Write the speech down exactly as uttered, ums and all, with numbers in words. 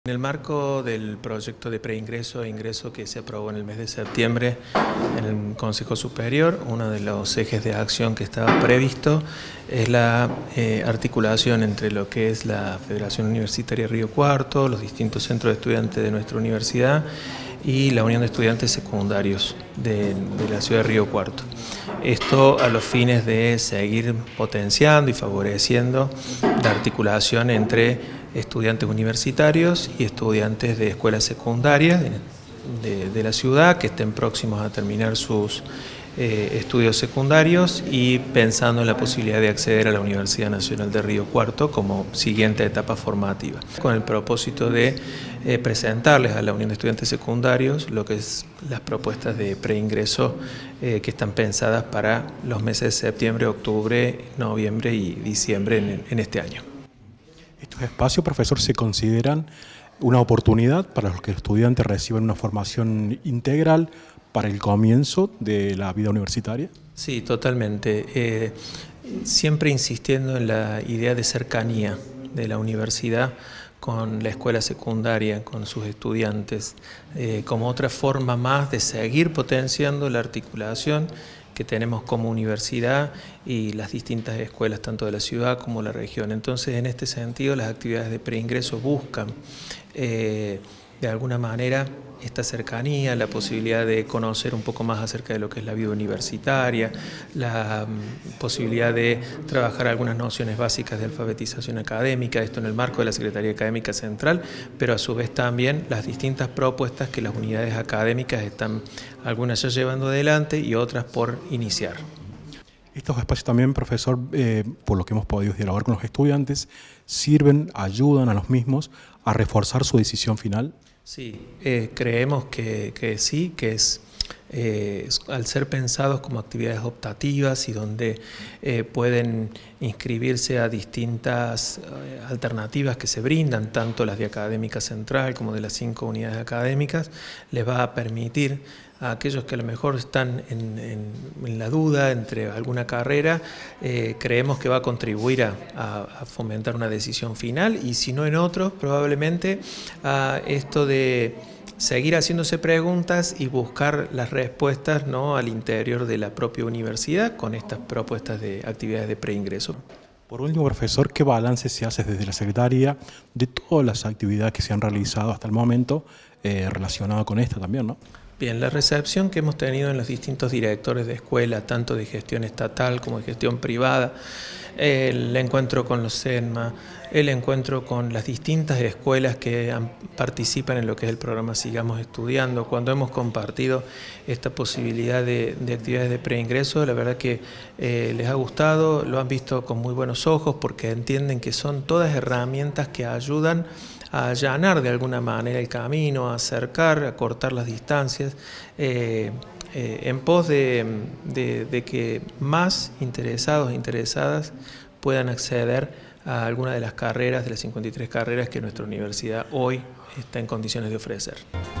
En el marco del proyecto de preingreso e ingreso que se aprobó en el mes de septiembre en el Consejo Superior, uno de los ejes de acción que estaba previsto es la eh, articulación entre lo que es la Federación Universitaria Río Cuarto, los distintos centros de estudiantes de nuestra universidad y la Unión de Estudiantes Secundarios de, de la ciudad de Río Cuarto. Esto a los fines de seguir potenciando y favoreciendo la articulación entre estudiantes universitarios y estudiantes de escuelas secundarias de, de, de la ciudad que estén próximos a terminar sus eh, estudios secundarios y pensando en la posibilidad de acceder a la Universidad Nacional de Río Cuarto como siguiente etapa formativa, con el propósito de eh, presentarles a la Unión de Estudiantes Secundarios lo que es las propuestas de preingreso eh, que están pensadas para los meses de septiembre, octubre, noviembre y diciembre en, en este año. ¿Estos espacios, profesor, se consideran una oportunidad para los que los estudiantes reciban una formación integral para el comienzo de la vida universitaria? Sí, totalmente. Eh, siempre insistiendo en la idea de cercanía de la universidad con la escuela secundaria, con sus estudiantes, eh, como otra forma más de seguir potenciando la articulación que tenemos como universidad y las distintas escuelas tanto de la ciudad como de la región. Entonces, en este sentido, las actividades de preingreso buscan eh, de alguna manera esta cercanía, la posibilidad de conocer un poco más acerca de lo que es la vida universitaria, la um, posibilidad de trabajar algunas nociones básicas de alfabetización académica, esto en el marco de la Secretaría Académica Central, pero a su vez también las distintas propuestas que las unidades académicas están algunas ya llevando adelante y otras por iniciar. Estos espacios también, profesor, eh, por lo que hemos podido dialogar con los estudiantes, sirven, ayudan a los mismos a reforzar su decisión final. Sí, eh, creemos que, que sí, que es eh, al ser pensados como actividades optativas y donde eh, pueden inscribirse a distintas eh, alternativas que se brindan, tanto las de Académica Central como de las cinco unidades académicas, les va a permitir a aquellos que a lo mejor están en, en, en la duda entre alguna carrera, eh, creemos que va a contribuir a, a, a fomentar una decisión final y si no en otros, probablemente a esto de seguir haciéndose preguntas y buscar las respuestas, ¿no?, al interior de la propia universidad con estas propuestas de actividades de preingreso. Por último, profesor, ¿qué balance se hace desde la Secretaría de todas las actividades que se han realizado hasta el momento eh, relacionadas con esta también, ¿no? Bien, la recepción que hemos tenido en los distintos directores de escuela, tanto de gestión estatal como de gestión privada, el encuentro con los SENMA, el encuentro con las distintas escuelas que participan en lo que es el programa Sigamos Estudiando, cuando hemos compartido esta posibilidad de, de actividades de preingreso, la verdad que eh, les ha gustado, lo han visto con muy buenos ojos porque entienden que son todas herramientas que ayudan a allanar de alguna manera el camino, a acercar, a cortar las distancias, eh, eh, en pos de, de, de que más interesados e interesadas puedan acceder a alguna de las carreras, de las cincuenta y tres carreras que nuestra universidad hoy está en condiciones de ofrecer.